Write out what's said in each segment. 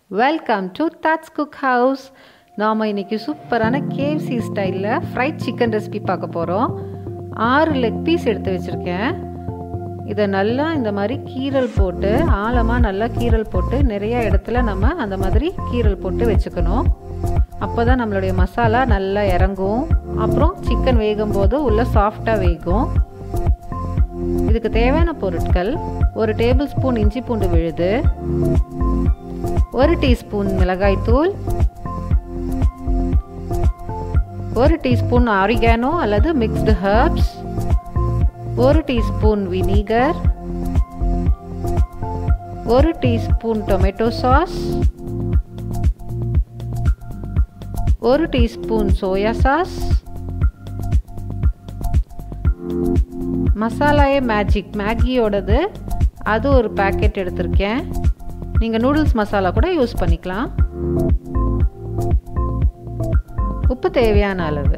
Welcome to lTaj's Cookhouse. நாம இன்னைக்கு சூப்பரான KFC ஸ்டைல்ல ஃப்ரைட் சிக்கன் ரெசிபி பார்க்க போறோம். 6 லெக் பீஸ் எடுத்து வச்சிருக்கேன். இத நல்லா இந்த மாதிரி கீரல் போட்டு ஆழமா நல்லா கீரல் போட்டு நிறைய இடத்துல நம்ம அந்த மாதிரி கீரல் போட்டு வெச்சுக்கணும். அப்பதான் நம்மளுடைய மசாலா நல்லா இறங்கும். அப்புறம் சிக்கன் வேகும்போது உள்ள சாஃப்ட்டா வேகும். இதுக்கு தேவையான பொருட்கள்: 1 டேபிள் ஸ்பூன் இஞ்சி பூண்டு விழுது, 1 டீஸ்பூன் மிளகாய் தூள், 1 டீஸ்பூன் ஆரிகானோ அல்லது mixed herbs, 1 teaspoon vinegar, 1 teaspoon tomato sauce, 1 teaspoon soya sauce, மசாலாயே மேகியோடது அது ஒரு பேக்கெட் எடுத்திருக்கேன். நீங்கள் நூடுல்ஸ் மசாலா கூட யூஸ் பண்ணிக்கலாம். உப்பு தேவையான அளவு.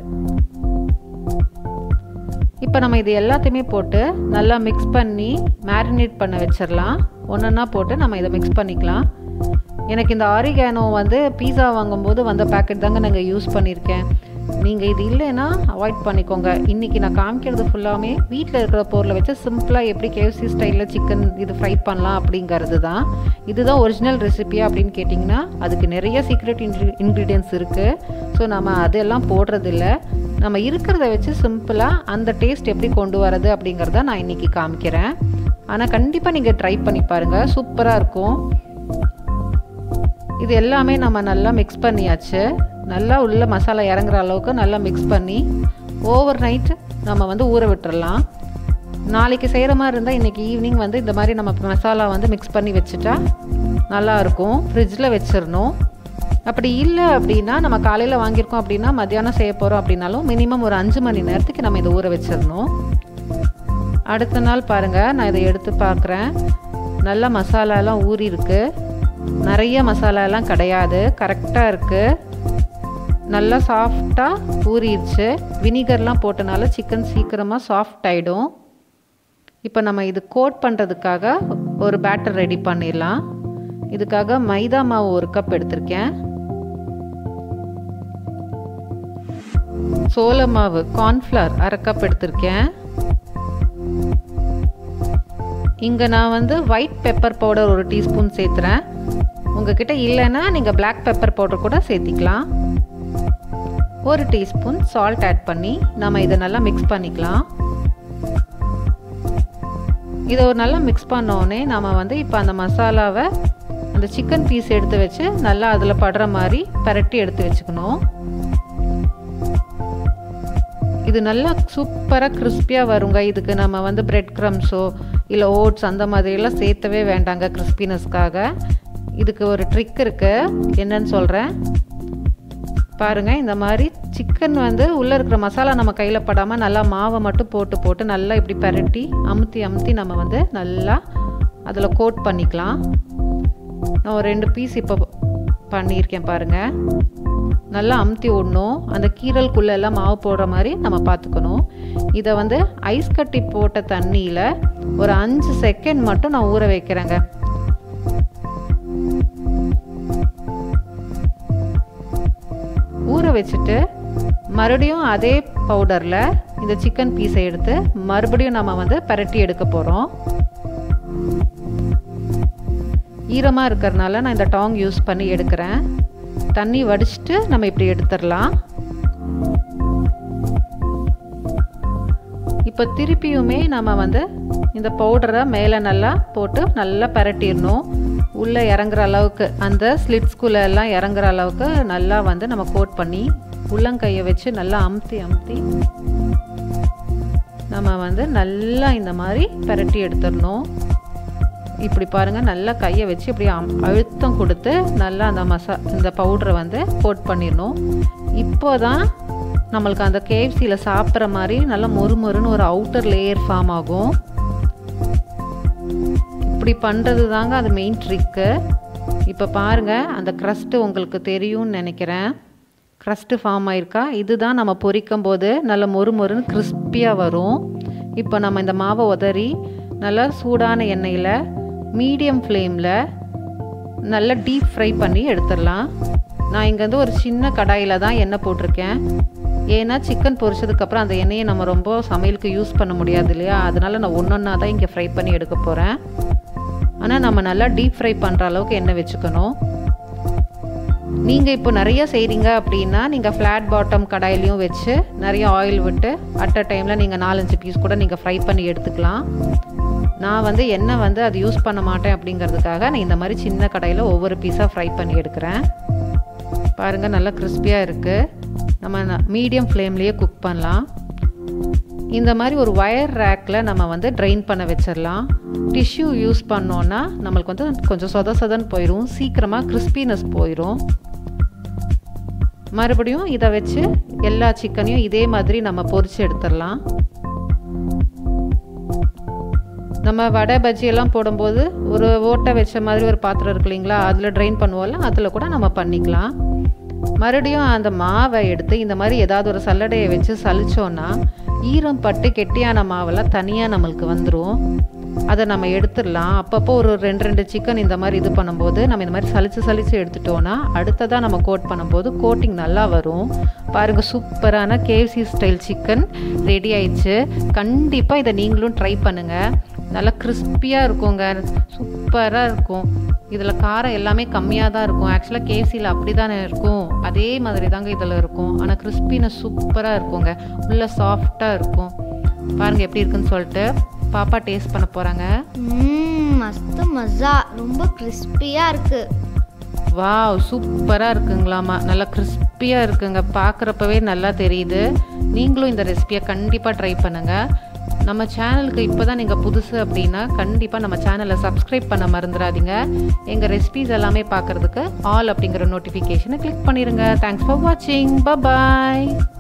இப்போ நம்ம இது எல்லாத்தையுமே போட்டு நல்லா மிக்ஸ் பண்ணி மேரினேட் பண்ண வச்சிடலாம். ஒன்றா போட்டு நம்ம இதை மிக்ஸ் பண்ணிக்கலாம். எனக்கு இந்த ஆரிகானோ பீஸா வாங்கும்போது வந்த பேக்கெட் தாங்க நாங்கள் யூஸ் பண்ணியிருக்கேன். நீங்கள் இது இல்லைன்னா அவாய்ட் பண்ணிக்கோங்க. இன்றைக்கி நான் காமிக்கிறது ஃபுல்லாமே வீட்டில் இருக்கிற பொருளை வச்சு சிம்பிளாக எப்படி KFC ஸ்டைலில் சிக்கன் இது ஃப்ரை பண்ணலாம் அப்படிங்கிறது தான். இதுதான் ஒரிஜினல் ரெசிபியா அப்படின்னு கேட்டிங்கன்னா அதுக்கு நிறைய சீக்ரெட் இன்க்ரீடியன்ட்ஸ் இருக்குது. ஸோ நம்ம அதெல்லாம் போடுறதில்ல. நம்ம இருக்கிறத வச்சு சிம்பிளாக அந்த டேஸ்ட் எப்படி கொண்டு வரது அப்படிங்கிறத நான் இன்றைக்கி காமிக்கிறேன். ஆனால் கண்டிப்பாக நீங்கள் ட்ரை பண்ணி பாருங்கள், சூப்பராக இருக்கும். இது எல்லாமே நம்ம நல்லா மிக்ஸ் பண்ணியாச்சு. நல்லா உள்ள மசாலா இறங்குற அளவுக்கு நல்லா மிக்ஸ் பண்ணி ஓவர் நைட் நம்ம ஊற விட்டுறலாம். நாளைக்கு செய்கிற மாதிரி இருந்தால் இன்றைக்கி ஈவினிங் இந்த மாதிரி நம்ம மசாலா மிக்ஸ் பண்ணி வச்சுட்டா நல்லாயிருக்கும். ஃப்ரிட்ஜில் வச்சிடணும். அப்படி இல்லை அப்படின்னா நம்ம காலையில் வாங்கியிருக்கோம் அப்படின்னா மத்தியானம் செய்ய போகிறோம் அப்படின்னாலும் மினிமம் ஒரு 5 மணி நேரத்துக்கு நம்ம இதை ஊற வச்சிடணும். அடுத்த நாள் பாருங்கள், நான் இதை எடுத்து பார்க்குறேன். நல்லா மசாலாலாம் ஊறி இருக்கு. நிறைய மசாலாலாம் கிடையாது, கரெக்டாக இருக்குது. நல்லா சாஃப்டாக ஊறிடுச்சு. வினிகர்லாம் போட்டனால சிக்கன் சீக்கிரமாக சாஃப்ட் ஆகிடும். இப்போ நம்ம இது கோட் பண்ணுறதுக்காக ஒரு பேட்டர் ரெடி பண்ணிடலாம். இதுக்காக மைதா மாவு 1 கப் எடுத்திருக்கேன். சோள மாவு கார்ன்ஃப்ளவர் 1/2 கப் எடுத்திருக்கேன். இங்கே நான் ஒயிட் பெப்பர் பவுடர் 1 டீஸ்பூன் சேர்த்துறேன். உங்ககிட்ட இல்லைன்னா நீங்கள் பிளாக் பெப்பர் பவுடர் கூட சேர்த்திக்கலாம். 1 டீஸ்பூன் சால்ட் ஆட் பண்ணி நம்ம இதை நல்லா மிக்ஸ் பண்ணிக்கலாம். இதை ஒரு நல்லா மிக்ஸ் பண்ணோடனே நம்ம இப்போ அந்த மசாலாவை அந்த சிக்கன் பீஸ் எடுத்து வச்சு நல்லா அதில் படுற மாதிரி பரட்டி எடுத்து வச்சுக்கணும். இது நல்லா சூப்பராக கிறிஸ்பியாக வருங்க. இதுக்கு நம்ம பிரெட் க்ரம்ஸோ இல்லை ஓட்ஸ் அந்த மாதிரியெல்லாம் சேர்த்தவே வேண்டாங்க கிறிஸ்பினஸ்க்காக. இதுக்கு ஒரு ட்ரிக் இருக்குது, என்னன்னு சொல்கிறேன் பாருங்கள். இந்த மாதிரி சிக்கன் உள்ளே இருக்கிற மசாலா நம்ம கையில் படாமல் நல்லா மாவை மட்டும் போட்டு நல்லா இப்படி பரட்டி அமுத்தி நம்ம நல்லா அதில் கோட் பண்ணிக்கலாம். நான் ஒரு 2 பீஸ் இப்போ பண்ணியிருக்கேன் பாருங்கள். நல்லா அமுத்தி விடணும். அந்த கீரலுக்குள்ளே எல்லாம் மாவு போடுற மாதிரி நம்ம பார்த்துக்கணும். இதை ஐஸ் கட்டி போட்ட தண்ணியில் ஒரு 5 செகண்ட் மட்டும் நான் ஊற வைக்கிறேங்க. ஊற வச்சுட்டு மறுபடியும் அதே பவுடரில் இந்த சிக்கன் பீஸை எடுத்து மறுபடியும் நம்ம பரட்டி எடுக்க போகிறோம். ஈரமாக இருக்கிறதுனால நான் இந்த டாங் யூஸ் பண்ணி எடுக்கிறேன். தண்ணி வடிச்சிட்டு நம்ம இப்படி எடுத்துடலாம். இப்போ திருப்பியுமே நம்ம இந்த பவுடரை மேலே நல்லா போட்டு நல்லா பரட்டிடணும். உள்ளே இறங்குற அளவுக்கு அந்த ஸ்லிட்ஸ்குள்ளே எல்லாம் இறங்குற அளவுக்கு நல்லா நம்ம கோட் பண்ணி உள்ளங்கையை வச்சு நல்லா அமுத்தி நம்ம நல்லா இந்த மாதிரி பரட்டி எடுத்துடணும். இப்படி பாருங்கள், நல்லா கையை வச்சு இப்படி அழுத்தம் கொடுத்து நல்லா அந்த இந்த பவுடரை கோட் பண்ணிடணும். இப்போ தான் நம்மளுக்கு அந்த KFCயில் சாப்பிட்ற மாதிரி நல்லா மொறுமொறுன்னு ஒரு அவுட்டர் லேயர் ஃபார்ம் ஆகும். இப்படி பண்ணுறது தாங்க அது மெயின் ட்ரிக்கு. இப்போ பாருங்கள், அந்த க்ரஸ்ட்டு உங்களுக்கு தெரியும்னு நினைக்கிறேன். க்ரஸ்ட்டு ஃபார்ம் ஆயிருக்கா? இதுதான் நம்ம பொரிக்கும் போது நல்லா மொறுமொறுன்னு கிறிஸ்பியாக வரும். இப்போ நம்ம இந்த மாவை உதறி நல்லா சூடான எண்ணெயில் மீடியம் ஃப்ளேமில் நல்லா டீப் ஃப்ரை பண்ணி எடுத்துடலாம். நான் இங்கே வந்து ஒரு சின்ன கடாயில் தான் எண்ணெய் போட்டிருக்கேன். ஏன்னா சிக்கன் பொரிச்சதுக்கப்புறம் அந்த எண்ணெயை நம்ம ரொம்ப சமையலுக்கு யூஸ் பண்ண முடியாது இல்லையா, அதனால் நான் ஒன்றா தான் இங்கே ஃப்ரை பண்ணி எடுக்க போகிறேன். ஆனால் நம்ம நல்லா டீப் ஃப்ரை பண்ணுற அளவுக்கு எண்ணெய் வச்சுக்கணும். நீங்கள் இப்போ நிறைய செய்கிறீங்க அப்படின்னா நீங்கள் ஃப்ளாட் பாட்டம் கடாயிலையும் வச்சு நிறைய ஆயில் விட்டு அட் அ டைமில் நீங்கள் 4-5 பீஸ் கூட நீங்கள் ஃப்ரை பண்ணி எடுத்துக்கலாம். நான் வந்து எண்ணெய் வந்து அது யூஸ் பண்ண மாட்டேன் அப்படிங்கிறதுக்காக நான் இந்த மாதிரி சின்ன கடாயில் ஒவ்வொரு பீஸாக ஃப்ரை பண்ணி எடுக்கிறேன். பாருங்கள் நல்லா கிறிஸ்பியாக இருக்குது. நம்ம மீடியம் ஃப்ளேம்லேயே குக் பண்ணலாம். இந்த மாதிரி ஒரு ஒயர் ரேக்கில் நம்ம வந்து ட்ரைன் பண்ண வச்சிடலாம். டிஷ்யூ யூஸ் பண்ணோன்னா நம்மளுக்கு வந்து கொஞ்சம் சொதன்னு போயிடும், சீக்கிரமாக கிறிஸ்பினஸ் போயிடும். மறுபடியும் இதை வச்சு எல்லா சிக்கனையும் இதே மாதிரி நம்ம பொரிச்சு எடுத்துடலாம். நம்ம வடை பஜ்ஜியெல்லாம் போடும்போது ஒரு ஓட்டை வச்ச மாதிரி ஒரு பாத்திரம் இருக்கு இல்லைங்களா, அதில் ட்ரைன் பண்ணுவோம்ல, அதில் கூட நம்ம பண்ணிக்கலாம். மறுபடியும் அந்த மாவை எடுத்து இந்த மாதிரி ஏதாவது ஒரு சல்லடையை வச்சு சலிச்சோன்னா ஈரம் பட்டு கெட்டியான மாவெல்லாம் தனியாக நம்மளுக்கு வந்துடும். அதை நம்ம எடுத்துடலாம். அப்பப்போ ஒரு 2 சிக்கன் இந்த மாதிரி இது பண்ணும்போது நம்ம இந்த மாதிரி சலிச்சு எடுத்துட்டோன்னா அடுத்ததாக நம்ம கோட் பண்ணும்போது கோட்டிங் நல்லா வரும். பாருங்கள், சூப்பரான KFC ஸ்டைல் சிக்கன் ரெடி ஆயிடுச்சு. கண்டிப்பாக இதை நீங்களும் ட்ரை பண்ணுங்கள். நல்லா கிறிஸ்பியாக இருக்குங்க, சூப்பராக இருக்கும். இதில் காரம் எல்லாமே கம்மியாக தான் இருக்கும். ஆக்சுவலாக KFCயில் அப்படி தானே இருக்கும், அதே மாதிரி தாங்க இதில் இருக்கும். ஆனால் கிறிஸ்பினஸ் சூப்பராக இருக்குங்க, உள்ளே சாஃப்டாக இருக்கும். பாருங்கள் எப்படி இருக்குன்னு சொல்லிட்டு பாப்பா டேஸ்ட் பண்ண போகிறாங்க. மஸ்து மஸா, ரொம்ப கிறிஸ்பியாக இருக்குது. வாவ், சூப்பராக இருக்குங்களாமா, நல்லா கிறிஸ்பியாக இருக்குங்க, பார்க்குறப்பவே நல்லா தெரியுது. நீங்களும் இந்த ரெசிபியை கண்டிப்பாக ட்ரை பண்ணுங்கள். நம்ம சேனலுக்கு இப்போ தான் நீங்கள் புதுசு அப்படின்னா கண்டிப்பாக நம்ம சேனலை சப்ஸ்கிரைப் பண்ண மறந்துடாதீங்க. எங்கள் ரெசிபிஸ் எல்லாமே பார்க்குறதுக்கு ஆல் அப்படிங்கிற நோட்டிஃபிகேஷனை கிளிக் பண்ணிடுங்க. தேங்க்ஸ் ஃபார் வாட்சிங். பாய்.